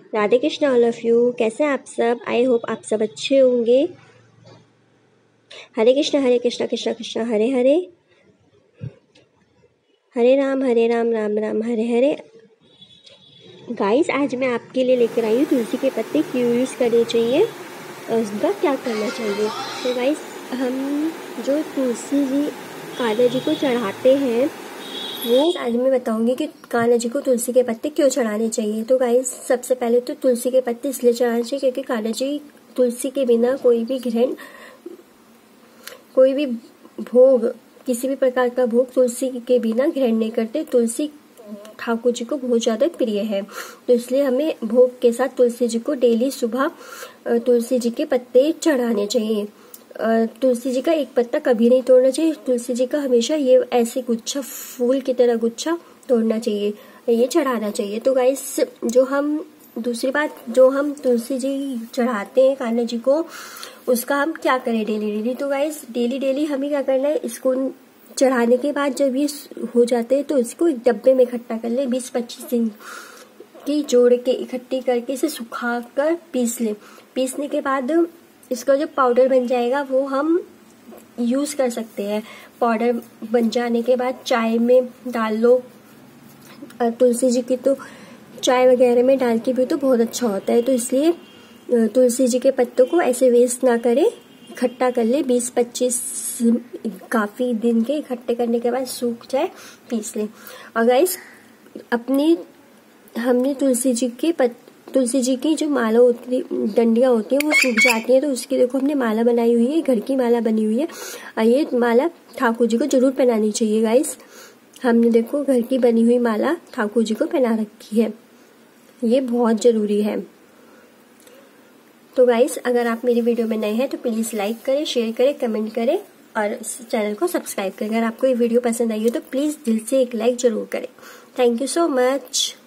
Radhe Krishna all of you. कैसे हैं आप सब? आई होप आप सब अच्छे होंगे। हरे कृष्ण कृष्ण कृष्ण हरे हरे, हरे राम राम राम हरे हरे। गाइस, आज मैं आपके लिए लेकर आई हूँ तुलसी के पत्ते क्यों यूज़ करने चाहिए और उसका क्या करना चाहिए। तो गाइस, हम जो तुलसी जी कान्हा जी को चढ़ाते हैं वो आज मैं बताऊंगी कि कान्हा जी को तुलसी के पत्ते क्यों चढ़ाने चाहिए। तो गाइस, सबसे पहले तो तुलसी के पत्ते इसलिए चढ़ाने चाहिए क्योंकि कान्हा जी तुलसी के बिना कोई भी भोग, किसी भी प्रकार का भोग तुलसी के बिना ग्रहण नहीं करते। तुलसी ठाकुर जी को बहुत ज़्यादा प्रिय है, तो इसलिए हमें भोग के साथ तुलसी जी को डेली सुबह तुलसी जी के पत्ते चढ़ाने चाहिए। तुलसी जी का एक पत्ता कभी नहीं तोड़ना चाहिए। तुलसी जी का हमेशा ये ऐसे गुच्छा, फूल की तरह गुच्छा तोड़ना चाहिए, ये चढ़ाना चाहिए। तो गाइस, दूसरी बात, जो हम तुलसी जी चढ़ाते हैं कान्हा जी को, उसका हम क्या करें डेली डेली। तो गाइस, डेली हमें क्या करना है, इसको चढ़ाने के बाद जब ये हो जाते हैं तो इसको एक डब्बे में इकट्ठा कर ले। 20-25 दिन की जोड़ के इकट्ठी करके इसे सुखा कर पीस ले। पीसने के बाद इसका जो पाउडर बन जाएगा वो हम यूज़ कर सकते हैं। पाउडर बन जाने के बाद चाय में डाल लो। तुलसी जी की तो चाय वगैरह में डाल के भी तो बहुत अच्छा होता है। तो इसलिए तुलसी जी के पत्तों को ऐसे वेस्ट ना करें, इकट्ठा कर ले। 20-25 काफ़ी दिन के इकट्ठे करने के बाद सूख जाए, पीस लें। और गाइस, हमने तुलसी जी की जो माला होती है, डंडियाँ होती हैं, वो सूख जाती हैं, तो उसकी देखो हमने माला बनाई हुई है, घर की माला बनी हुई है। और ये माला ठाकुर जी को जरूर पहनानी चाहिए गाइस। हमने देखो घर की बनी हुई माला ठाकुर जी को पहना रखी है, ये बहुत ज़रूरी है। तो गाइस, अगर आप मेरी वीडियो में नए हैं तो प्लीज़ लाइक करें, शेयर करें, कमेंट करें और इस चैनल को सब्सक्राइब करें। अगर आपको ये वीडियो पसंद आई हो तो प्लीज़ दिल से एक लाइक ज़रूर करें। Thank you so much.